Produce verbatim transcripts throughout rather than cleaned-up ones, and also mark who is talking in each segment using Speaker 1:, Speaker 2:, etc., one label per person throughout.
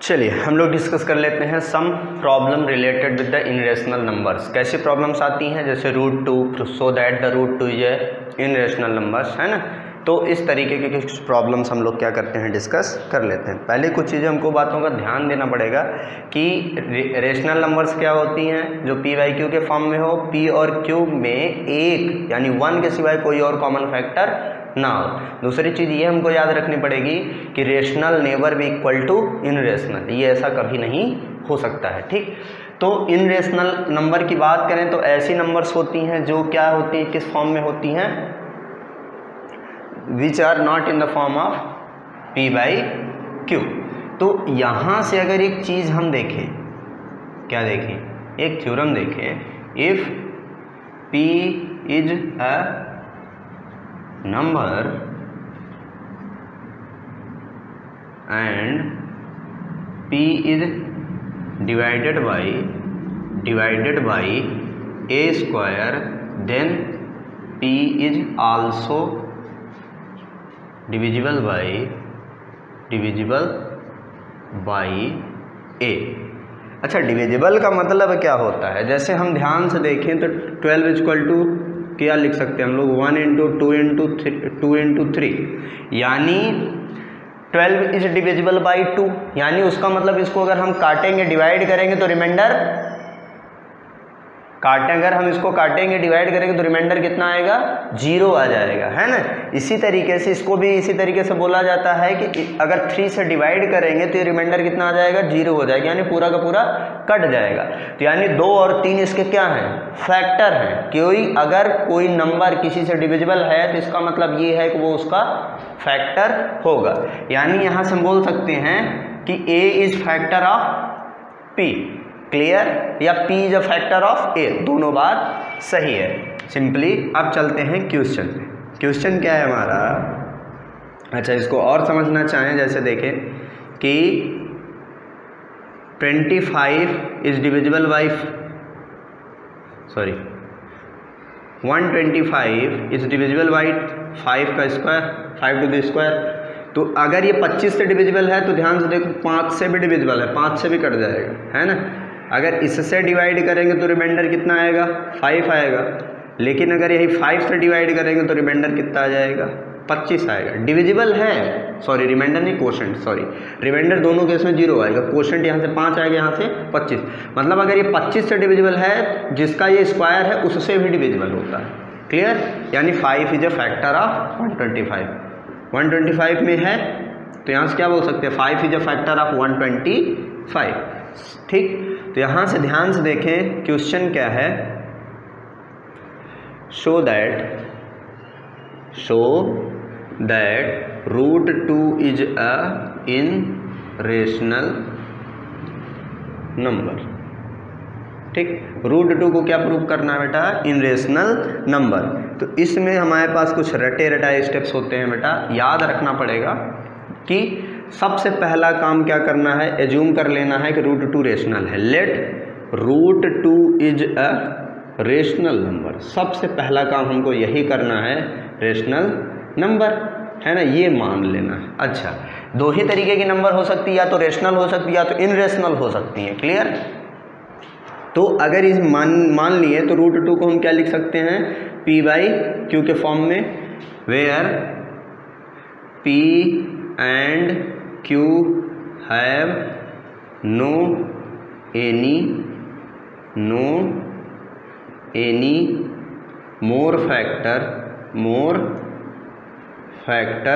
Speaker 1: चलिए हम लोग डिस्कस कर लेते हैं some problem related with the irrational numbers. कैसी प्रॉब्लम्स आती हैं, जैसे root two, so that the root two is a irrational numbers, है ना। तो इस तरीके के कुछ प्रॉब्लम्स हम लोग क्या करते हैं, डिस्कस कर लेते हैं। पहले कुछ चीज़ें हमको बातों का ध्यान देना पड़ेगा कि रेशनल नंबर्स क्या होती हैं जो पी वाई क्यू के फॉर्म में हो, पी और क्यू में एक यानी वन के सिवाय कोई और कॉमन फैक्टर ना हो। दूसरी चीज़ ये हमको याद रखनी पड़ेगी कि रेशनल नेवर भी इक्वल टू इनरेशनल, ये ऐसा कभी नहीं हो सकता है, ठीक। तो इनरेशनल नंबर की बात करें तो ऐसी नंबर्स होती हैं जो क्या होती हैं, किस फॉर्म में होती हैं, which are not in the form of P by Q. तो यहाँ से अगर एक चीज़ हम देखें, क्या देखें, एक थ्योरम देखें, if P is a number and p is divided by divided by a square, then p is also divisible by divisible by a। अच्छा, डिविजिबल का मतलब क्या होता है, जैसे हम ध्यान से देखें तो ट्वेल्व इक्वल टू क्या लिख सकते हैं हम लोग, one into two into three two into three, यानी twelve is divisible by two, यानी उसका मतलब इसको अगर हम काटेंगे, डिवाइड करेंगे तो रिमाइंडर काटें अगर हम इसको काटेंगे डिवाइड करेंगे तो रिमाइंडर कितना आएगा, जीरो आ जाएगा, है ना। इसी तरीके से इसको भी इसी तरीके से बोला जाता है कि अगर थ्री से डिवाइड करेंगे तो ये रिमाइंडर कितना आ जाएगा, जीरो हो जाएगा, यानी पूरा का पूरा कट जाएगा। तो यानी दो और तीन इसके क्या हैं, फैक्टर हैं। कोई अगर कोई नंबर किसी से डिविजिबल है तो इसका मतलब ये है कि वो उसका फैक्टर होगा। यानी यहाँ से हम बोल सकते हैं कि A is factor of P, clear, या P is a factor of A, दोनों बात सही है। सिंपली अब चलते हैं क्वेश्चन पे। क्वेश्चन क्या है हमारा, अच्छा इसको और समझना चाहें, जैसे देखें कि twenty five is divisible by sorry one twenty five is divisible by five का square, five to the square. तो अगर ये पच्चीस से डिविजिबल है तो ध्यान से देखो पाँच से भी डिविजिबल है, पाँच से भी कट जाएगा, है ना। अगर इससे डिवाइड करेंगे तो रिमाइंडर कितना आएगा, फाइव आएगा, लेकिन अगर यही फाइव से डिवाइड करेंगे तो रिमाइंडर कितना आ जाएगा, पच्चीस आएगा। डिविजिबल है, सॉरी रिमाइंडर नहीं, कोशेंट, सॉरी रिमाइंडर दोनों केस में जीरो आएगा, कोशेंट यहाँ से पाँच आएगा, यहाँ से पच्चीस। मतलब अगर ये पच्चीस से डिविजिबल है, जिसका ये स्क्वायर है उससे भी डिविजिबल होता है, क्लियर। यानी five is a factor of one twenty five. One twenty five में है तो यहाँ से क्या बोल सकते हैं, five is a factor of one twenty five, ठीक। तो यहाँ से ध्यान से देखें क्वेश्चन क्या है, show that show that root two is a irrational number, ठीक। रूट टू को क्या प्रूव करना है बेटा, इन रेशनल नंबर। तो इसमें हमारे पास कुछ रटे रटाए स्टेप्स होते हैं बेटा, याद रखना पड़ेगा कि सबसे पहला काम क्या करना है, एज्यूम कर लेना है कि रूट टू रेशनल है। Let root two is a rational number, सबसे पहला काम हमको यही करना है, रेशनल नंबर, है ना, ये मान लेना है। अच्छा, दो ही तरीके की नंबर हो सकती है, या तो रेशनल हो सकती है या तो इनरेशनल हो सकती है, क्लियर। तो अगर इस मान मान लिए तो रूट टू को हम क्या लिख सकते हैं, पी बाई क्यू के फॉर्म में, where P and Q have no any no any more factor more factor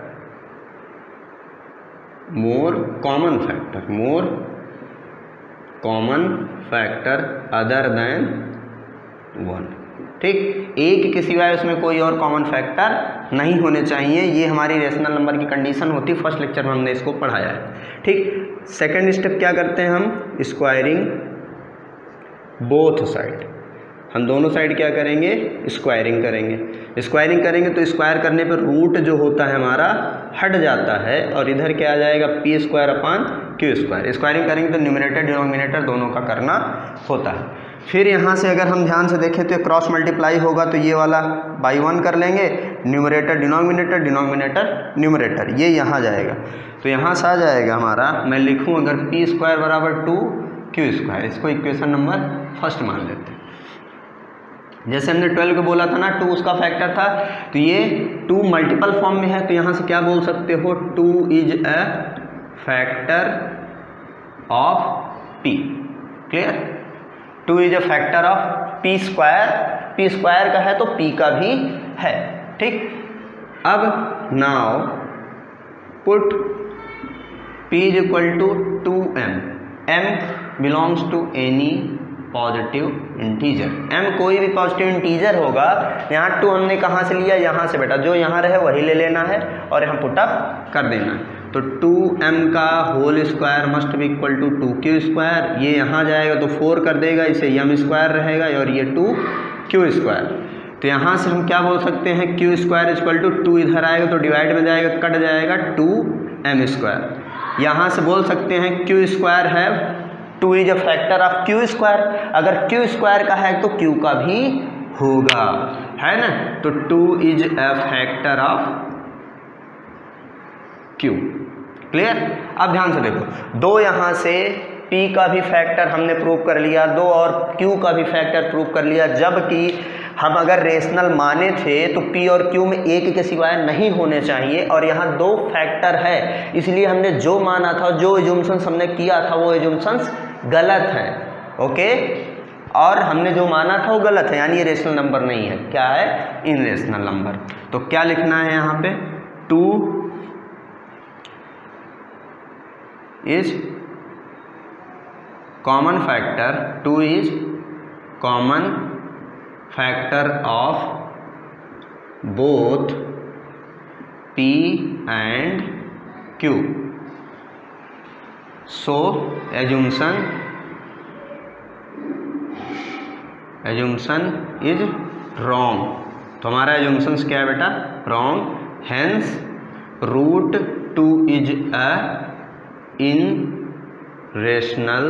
Speaker 1: more common factor more common factor other than one, ठीक। एक के सिवाय उसमें कोई और कॉमन फैक्टर नहीं होने चाहिए, ये हमारी रेशनल नंबर की कंडीशन होती है। फर्स्ट लेक्चर में हमने इसको पढ़ाया है, ठीक। सेकंड स्टेप क्या करते हैं हम, स्क्वायरिंग बोथ साइड, हम दोनों साइड क्या करेंगे, स्क्वायरिंग करेंगे। स्क्वायरिंग करेंगे तो स्क्वायर करने पर रूट जो होता है हमारा हट जाता है और इधर क्या आ जाएगा, P square upon Q square. Squaring करेंगे तो न्यूमरेटर डिनोमिनेटर दोनों का करना होता है। फिर यहाँ से अगर हम ध्यान से देखें तो क्रॉस मल्टीप्लाई होगा तो ये वाला बाई वन कर लेंगे, न्यूमरेटर डिनोमिनेटर डिनोमिनेटर न्यूमरेटर, ये यहाँ जाएगा। तो यहाँ से आ जाएगा हमारा, मैं लिखूँ अगर पी स्क्वायर बराबर टू क्यू स्क्वायर, इसको इक्वेशन नंबर फर्स्ट मान लेते हैं। जैसे हमने ट्वेल्व को बोला था ना टू उसका फैक्टर था, तो ये टू मल्टीपल फॉर्म में है, तो यहाँ से क्या बोल सकते हो, two is a factor of P. Clear, two is a factor of P square, P square का है तो पी का भी है। ठीक, अब now put p is equal to two M, m belongs to any positive integer, m कोई भी पॉजिटिव इंटीजर होगा। यहाँ टू हमने कहाँ से लिया, यहाँ से बेटा, जो यहाँ रहे वही ले लेना है और यहाँ पुटअप कर देना है। तो टू एम का whole square must be equal to two Q square, ये यहाँ जाएगा तो फोर कर देगा, इसे एम स्क्वायर रहेगा और ये टू क्यू स्क्वायर। तो यहाँ से हम क्या बोल सकते हैं, Q square equal to two इधर आएगा तो डिवाइड में जाएगा, कट जाएगा टू एम स्क्वायर। यहाँ से बोल सकते हैं क्यू स्क्वायर है two is a factor of Q square, अगर क्यू स्क्वायर का है तो क्यू का भी होगा, है ना। तो two is a factor of Q. Clear, अब ध्यान से देखो, दो यहाँ से P का भी फैक्टर हमने प्रूव कर लिया, दो और Q का भी फैक्टर प्रूव कर लिया, जबकि हम अगर रेशनल माने थे तो P और Q में एक के सिवाय नहीं होने चाहिए, और यहाँ दो फैक्टर है, इसलिए हमने जो माना था, जो एजुम्शंस हमने किया था वो एजुम्शंस गलत हैं। ओके, और हमने जो माना था वो गलत है, यानी ये रेशनल नंबर नहीं है, क्या है, इनरेशनल नंबर। तो क्या लिखना है यहाँ पे, two is common factor, two is common factor of both P and Q, so assumption assumption is wrong। तो हमारा assumptions क्या है बेटा, wrong, hence root two is a irrational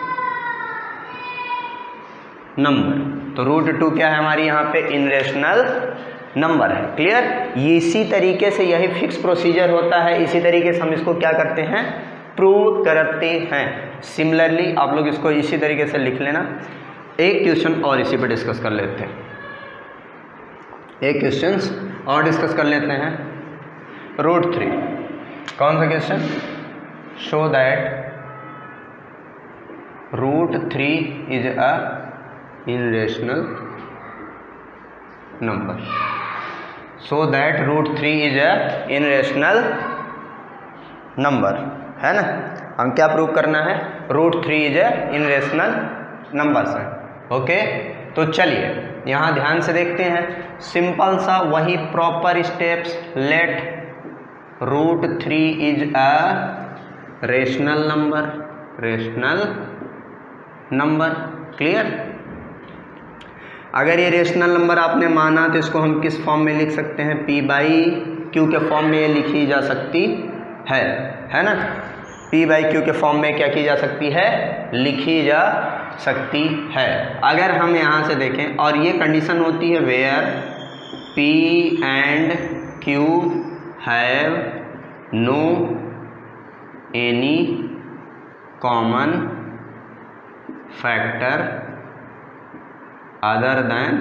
Speaker 1: number. तो रूट टू क्या है हमारी यहाँ पे, इनरेशनल नंबर है। क्लियर, ये इसी तरीके से यही फिक्स प्रोसीजर होता है, इसी तरीके से हम इसको क्या करते हैं, प्रूव करते हैं। सिमिलरली आप लोग इसको इसी तरीके से लिख लेना। एक क्वेश्चन और इसी पे डिस्कस कर लेते हैं, एक क्वेश्चन और डिस्कस कर लेते हैं। रूट थ्री, कौन सा question, show that root three is a irrational number, so that root three is a irrational number, है ना। हम क्या प्रूव करना है, root three is a irrational numbers है। ओके, तो चलिए यहाँ ध्यान से देखते हैं, सिंपल सा वही proper steps. Let root three is a rational number, rational number. Clear, अगर ये रेशनल नंबर आपने माना तो इसको हम किस फॉर्म में लिख सकते हैं, P बाई क्यू के फॉर्म में ये लिखी जा सकती है, है ना। P बाई क्यू के फॉर्म में क्या की जा सकती है, लिखी जा सकती है। अगर हम यहाँ से देखें, और ये कंडीशन होती है where P and Q have no any common factor other than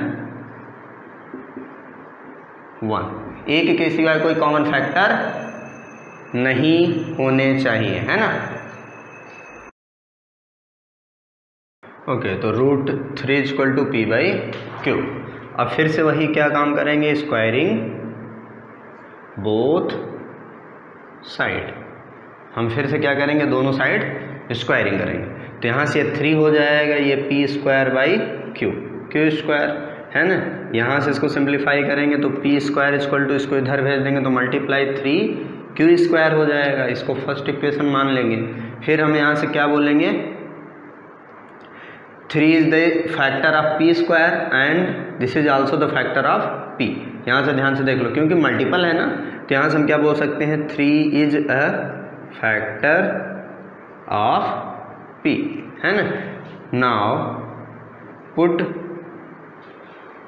Speaker 1: one, एक के सिवाय कोई कॉमन फैक्टर नहीं होने चाहिए, है ना। ओके, तो root three equal to P by Q. अब फिर से वही क्या काम करेंगे, स्क्वायरिंग बोथ साइड। हम फिर से क्या करेंगे, दोनों साइड स्क्वायरिंग करेंगे। तो यहाँ से थ्री हो जाएगा, ये P square by Q, Q square, है ना। यहाँ से इसको सिंप्लीफाई करेंगे तो पी स्क्वायर इक्वल टू, इसको इधर भेज देंगे तो मल्टीप्लाई थ्री क्यू स्क्वायर हो जाएगा, इसको फर्स्ट इक्वेशन मान लेंगे। फिर हम यहाँ से क्या बोलेंगे, three is the factor of P square and this is also the factor of P. यहाँ से ध्यान से देख लो, क्योंकि मल्टीपल है ना, तो यहाँ से हम क्या बोल सकते हैं, three is a factor of P, है ना। Now put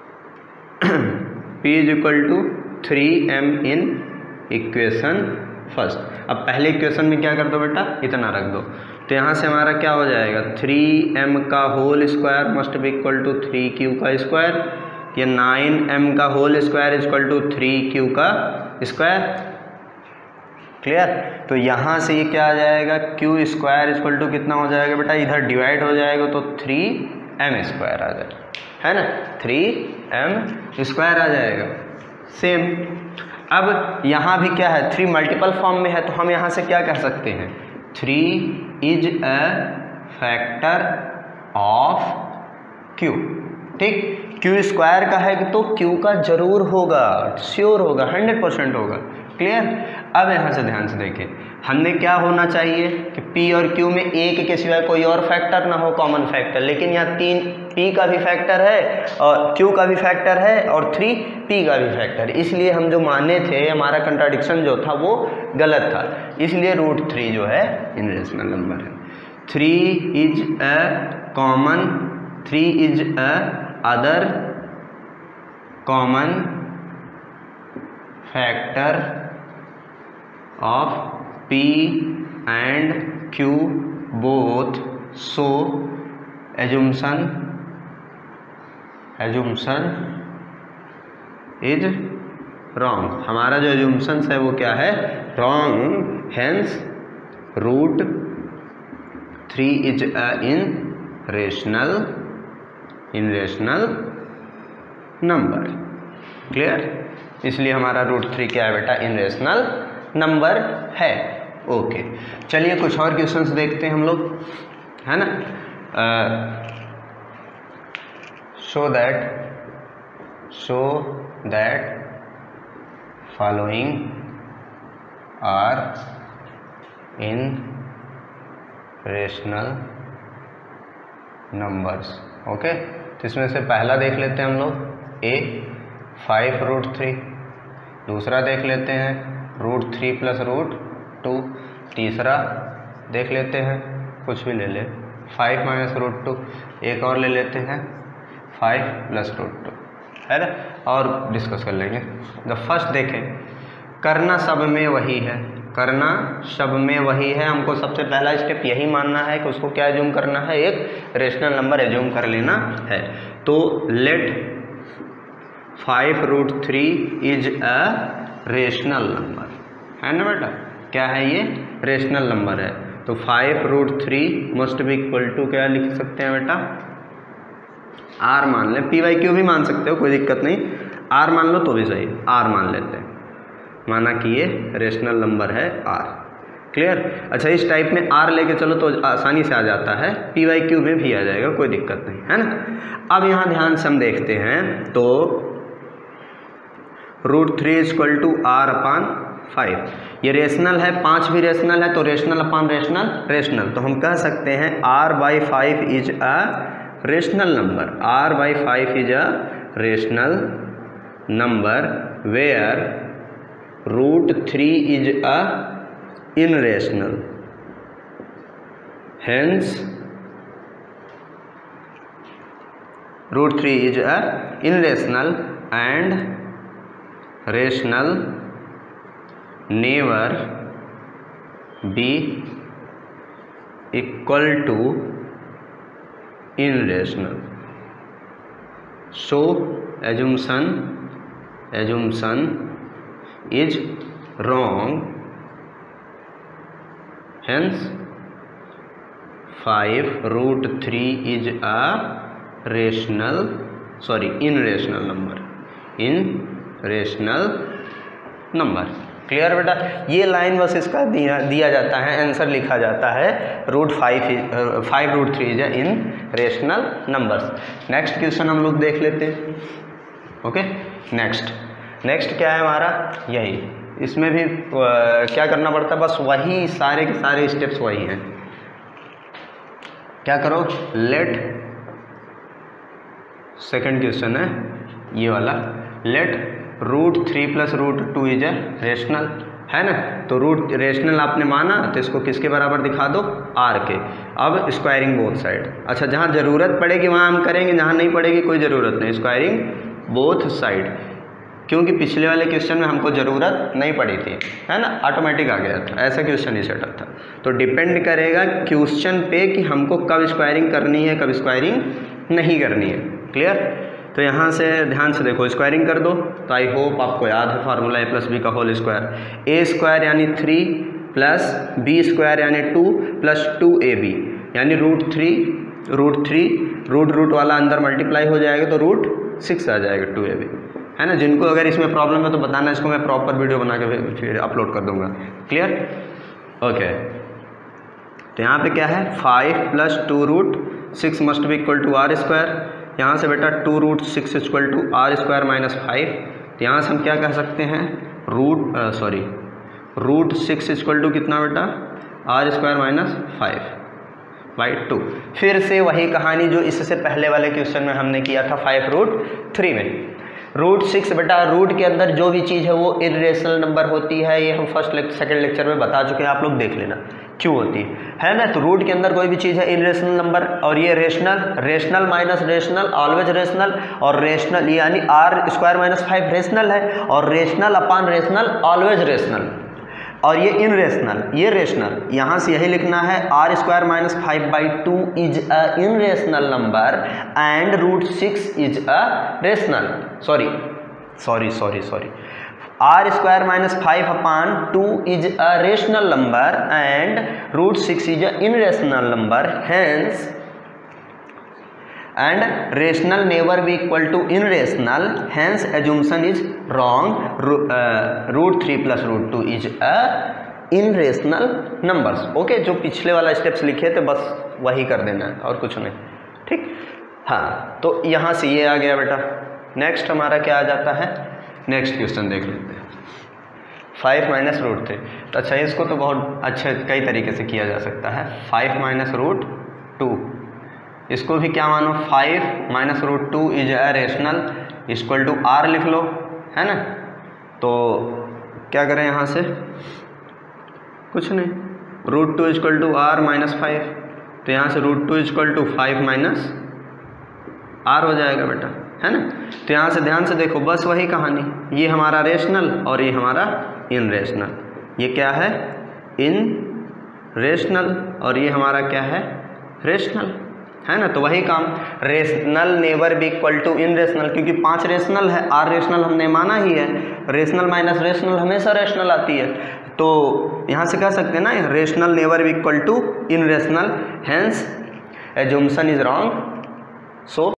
Speaker 1: p is equal to three M in equation first. अब पहले इक्वेशन में क्या कर दो बेटा, इतना रख दो, तो यहाँ से हमारा क्या हो जाएगा, थ्री एम का whole square must be equal to three Q का स्क्वायर, या नाइन एम का whole square equal to three Q का स्क्वायर। क्लियर। तो यहाँ से ये क्या आ जाएगा, क्यू स्क्वायर इक्वल टू कितना हो जाएगा बेटा, इधर डिवाइड हो जाएगा तो थ्री एम स्क्वायर आ जाएगा, है ना, थ्री एम स्क्वायर आ जाएगा। सेम अब यहाँ भी क्या है, थ्री मल्टीपल फॉर्म में है, तो हम यहाँ से क्या कह सकते हैं, three is a factor of Q. ठीक, क्यू स्क्वायर का है तो क्यू का जरूर होगा, श्योर होगा, हंड्रेड परसेंट होगा। क्लियर। अब यहाँ से ध्यान से देखें, हमने क्या होना चाहिए कि P और Q में एक के सिवाय कोई और फैक्टर ना हो, कॉमन फैक्टर, लेकिन यहाँ तीन P का भी फैक्टर है और Q का भी फैक्टर है और थ्री P का भी फैक्टर, इसलिए हम जो माने थे, हमारा कंट्राडिक्शन जो था वो गलत था, इसलिए रूट थ्री जो है इनरेशनल नंबर है। Three is a common, three is a other common factor of P and Q both, so assumption assumption is wrong। हमारा जो assumptions है वो क्या है, wrong, hence root three is a irrational irrational number। Clear. इसलिए हमारा root three क्या है बेटा, इनरेशनल नंबर है। ओके, चलिए कुछ और क्वेश्चंस देखते हैं हम लोग, है ना। Show that show that following are irrational numbers. Okay, तो इसमें से पहला देख लेते हैं हम लोग, ए फाइव रूट थ्री, दूसरा देख लेते हैं root three plus root two, तीसरा देख लेते हैं, कुछ भी ले ले, फाइव माइनस रूट टू, एक और ले लेते हैं फाइव प्लस रूट टू, है ना, और डिस्कस कर लेंगे। द फर्स्ट देखें, करना सब में वही है, करना सब में वही है, हमको सबसे पहला स्टेप यही मानना है कि उसको क्या एज्यूम करना है, एक रेशनल नंबर एज्यूम कर लेना है। तो let five root three is a rational number, है ना बेटा, क्या है ये, रेशनल नंबर है। तो five root three must be equal to क्या लिख सकते हैं बेटा, आर मान लें, पी वाई क्यू भी मान सकते हो, कोई दिक्कत नहीं, आर मान लो तो भी सही, आर मान लेते हैं, माना कि ये रेशनल नंबर है आर। क्लियर। अच्छा, इस टाइप में आर लेके चलो तो आसानी से आ जाता है, पी वाई क्यू में भी आ जाएगा, कोई दिक्कत नहीं, है ना। अब यहाँ ध्यान से हम देखते हैं, तो root three equal to R upon five, ये रेशनल है, पाँच भी रेशनल है, तो रेशनल अपान रेशनल रेशनल, तो हम कह सकते हैं R by five is a rational number, R by five is a rational number where root three is a irrational, hence root three is a irrational and rational never be equal to irrational. So assumption assumption is wrong, hence five root three is a rational sorry irrational number, irrational number. Clear बेटा, ये line बस इसका दिया दिया जाता है, answer लिखा जाता है root five five root three is irrational numbers. Next question हम लोग देख लेते हैं। ओके, नेक्स्ट नेक्स्ट क्या है हमारा, यही, इसमें भी आ, क्या करना पड़ता है, बस वही सारे के सारे स्टेप्स वही हैं। क्या करो, लेट, सेकंड क्वेश्चन है ये वाला, let root three plus root two is a rational, है ना। तो रूट रेशनल आपने माना, तो इसको किसके बराबर दिखा दो, आर के। अब स्क्वायरिंग बोथ साइड, अच्छा जहाँ ज़रूरत पड़ेगी वहाँ हम करेंगे, जहाँ नहीं पड़ेगी कोई ज़रूरत नहीं, स्क्वायरिंग बोथ साइड। क्योंकि पिछले वाले क्वेश्चन में हमको ज़रूरत नहीं पड़ी थी, है ना, ऑटोमेटिक आ गया था, ऐसा क्वेश्चन ही सेटअप था। तो डिपेंड करेगा क्वेश्चन पे कि हमको कब स्क्वायरिंग करनी है, कब स्क्वायरिंग नहीं करनी है। क्लियर? तो यहाँ से ध्यान से देखो, स्क्वायरिंग कर दो तो आई होप आपको याद है फार्मूला ए प्लस बी का होल स्क्वायर। ए स्क्वायर यानी थ्री प्लस बी स्क्वायर यानी two plus two A B यानी root three root three root root वाला अंदर मल्टीप्लाई हो जाएगा तो रूट सिक्स आ जाएगा टू ए बी, है ना। जिनको अगर इसमें प्रॉब्लम है तो बताना, इसको मैं प्रॉपर वीडियो बना के फिर अपलोड कर दूंगा। क्लियर? ओके, तो यहाँ पे क्या है, five plus two root six must be equal to R square. यहाँ से बेटा two root six equal to R square minus five, तो यहाँ से हम क्या कह सकते हैं, root sorry root six equal to कितना बेटा, R square minus five by two. फिर से वही कहानी जो इससे पहले वाले क्वेश्चन में हमने किया था फाइव रूट थ्री में। रूट सिक्स बेटा, रूट के अंदर जो भी चीज़ है वो इरेशनल नंबर होती है, ये हम फर्स्ट लेक्चर सेकेंड लेक्चर में बता चुके हैं, आप लोग देख लेना क्यों होती है, है ना। तो रूट के अंदर कोई भी चीज़ है इरेशनल नंबर, और ये rational, rational minus rational always rational, और रेशनल यानी R square minus five rational है, और rational upon rational always rational, और ये इन रेशनल, ये रेशनल, यहाँ से यही लिखना है, R square minus five by two is a irrational number and root six is a rational sorry sorry sorry sorry R square minus five upon two is a rational number and root six is a irrational number, hence and rational never be equal to in rational, hence assumption is wrong, root three plus root two is a in rational numbers। Okay, जो पिछले वाला steps लिखे थे बस वही कर देना है और कुछ नहीं, ठीक। हाँ, तो यहाँ से ये आ गया बेटा। नेक्स्ट हमारा क्या आ जाता है, नेक्स्ट क्वेश्चन देख लेते हैं, फाइव माइनस रूट थ्री। तो अच्छा, इसको तो बहुत अच्छे कई तरीके से किया जा सकता है। फाइव माइनस रूट टू, इसको भी क्या मानो, five minus root two is a rational equal to R लिख लो, है ना। तो क्या करें यहाँ से, कुछ नहीं, root two equal to R minus five, तो यहाँ से root two equal to five minus R हो जाएगा बेटा, है ना। तो यहाँ से ध्यान से देखो, बस वही कहानी, ये हमारा रेशनल और ये हमारा इन रेशनल, ये क्या है, इन रेशनल, और ये हमारा क्या है, रेशनल, है ना। तो वही काम, rational never be equal to irrational, क्योंकि पांच रेशनल है, आर रेशनल हमने माना ही है, रेशनल माइनस रेशनल हमेशा रेशनल आती है, तो यहाँ से कह सकते हैं ना, rational never be equal to irrational, hence assumption is wrong, so